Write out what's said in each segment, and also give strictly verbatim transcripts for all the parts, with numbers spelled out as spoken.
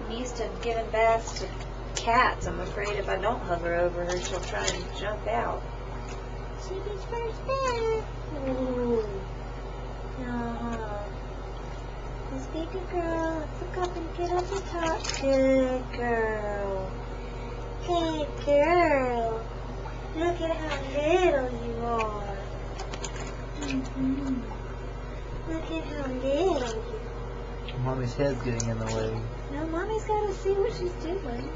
I'm used to giving baths to cats. I'm afraid if I don't hover over her, she'll try and jump out. She gets first bath. Ooh. Uh-huh. Let's be a good girl. Let's look up and get up the top. Good girl. Good girl. Look at how little you are. Mm-hmm. Look at how little you are. Mommy's head's getting in the way. No, Mommy's got to see what she's doing.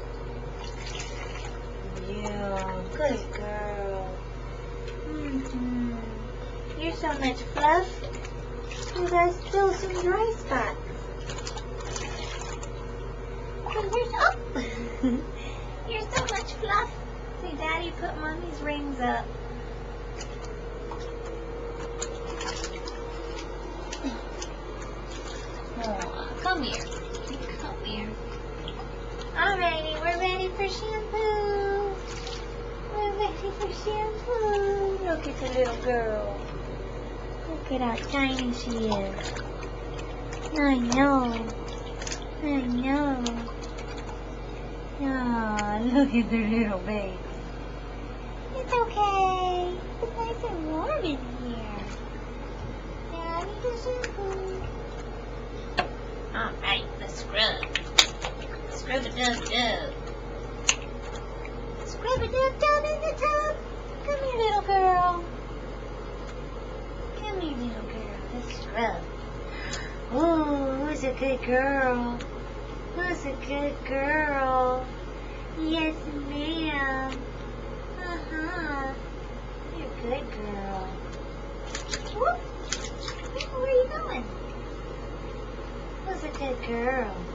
Yeah, good girl. Mm-hmm. You're so much fluff. You got still some dry spots. Oh, there's, oh. You're so much fluff. See, Daddy put Mommy's rings up. Oh, come here. Come here. Alrighty, we're ready for shampoo. We're ready for shampoo. Look at the little girl. Look at how tiny she is. I know. I know. Oh, look at the little baby. It's okay. It's nice and warm in here. Daddy, the shampoo. Alright, let's scrub. Scrub a dub dub. Scrub a dub dub in the tub. Come here, little girl. Come here, little girl. Let's scrub. Ooh, who's a good girl? Who's a good girl? Yes, ma'am. Uh-huh. You're a good girl. Whoop. Where are you going? Who's a good girl?